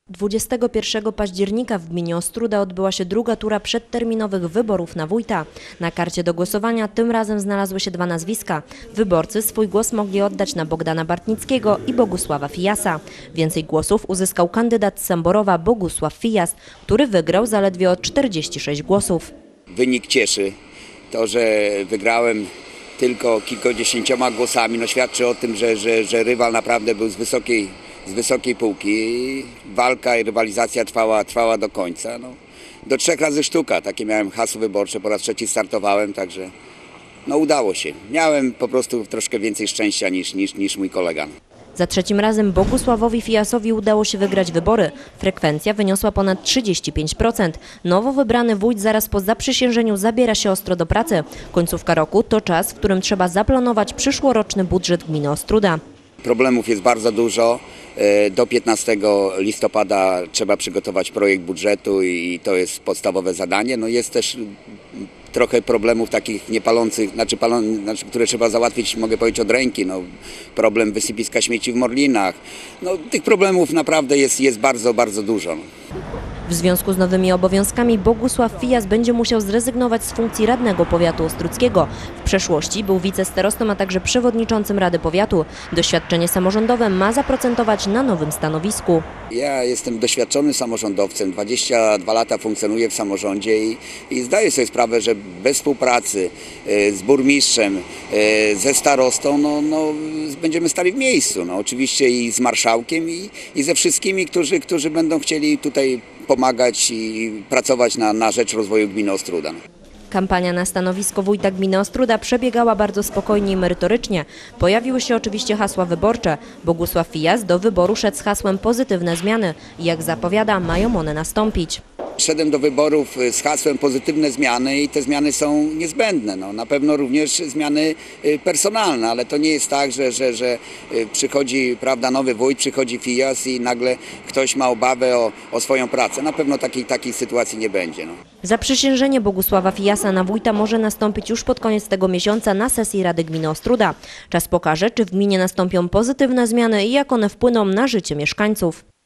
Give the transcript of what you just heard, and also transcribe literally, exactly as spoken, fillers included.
dwudziestego pierwszego października w gminie Ostróda odbyła się druga tura przedterminowych wyborów na wójta. Na karcie do głosowania tym razem znalazły się dwa nazwiska. Wyborcy swój głos mogli oddać na Bogdana Bartnickiego i Bogusława Fijasa. Więcej głosów uzyskał kandydat z Samborowa Bogusław Fijas, który wygrał zaledwie o czterdzieści sześć głosów. Wynik cieszy. To, że wygrałem tylko kilkudziesięcioma głosami, no świadczy o tym, że, że, że rywal naprawdę był z wysokiej, z wysokiej półki. Walka i rywalizacja trwała, trwała do końca. No, do trzech razy sztuka. Takie miałem hasło wyborcze, po raz trzeci startowałem, także no, udało się. Miałem po prostu troszkę więcej szczęścia niż, niż, niż mój kolega. Za trzecim razem Bogusławowi Fijasowi udało się wygrać wybory. Frekwencja wyniosła ponad trzydzieści pięć procent. Nowo wybrany wójt zaraz po zaprzysiężeniu zabiera się ostro do pracy. Końcówka roku to czas, w którym trzeba zaplanować przyszłoroczny budżet gminy Ostróda. Problemów jest bardzo dużo. Do piętnastego listopada trzeba przygotować projekt budżetu i to jest podstawowe zadanie. No jest też trochę problemów takich niepalących, znaczy, palą, znaczy które trzeba załatwić, mogę powiedzieć, od ręki. No, problem wysypiska śmieci w Morlinach. No, tych problemów naprawdę jest, jest bardzo, bardzo dużo. W związku z nowymi obowiązkami Bogusław Fijas będzie musiał zrezygnować z funkcji radnego powiatu ostródzkiego. W przeszłości był wicestarostą, a także przewodniczącym Rady Powiatu. Doświadczenie samorządowe ma zaprocentować na nowym stanowisku. Ja jestem doświadczonym samorządowcem, dwadzieścia dwa lata funkcjonuję w samorządzie i, i zdaję sobie sprawę, że bez współpracy e, z burmistrzem, e, ze starostą, no, no, będziemy stali w miejscu. No, oczywiście i z marszałkiem i, i ze wszystkimi, którzy, którzy będą chcieli tutaj pomagać i pracować na, na rzecz rozwoju gminy Ostróda. Kampania na stanowisko wójta gminy Ostróda przebiegała bardzo spokojnie i merytorycznie. Pojawiły się oczywiście hasła wyborcze. Bogusław Fijas do wyboru szedł z hasłem pozytywne zmiany i jak zapowiada, mają one nastąpić. Szedłem do wyborów z hasłem pozytywne zmiany i te zmiany są niezbędne. No, na pewno również zmiany personalne, ale to nie jest tak, że, że, że przychodzi, prawda, nowy wójt, przychodzi Fijas i nagle ktoś ma obawę o, o swoją pracę. Na pewno takiej, takiej sytuacji nie będzie. No. Zaprzysiężenie Bogusława Fijasa na wójta może nastąpić już pod koniec tego miesiąca na sesji Rady Gminy Ostróda. Czas pokaże, czy w gminie nastąpią pozytywne zmiany i jak one wpłyną na życie mieszkańców.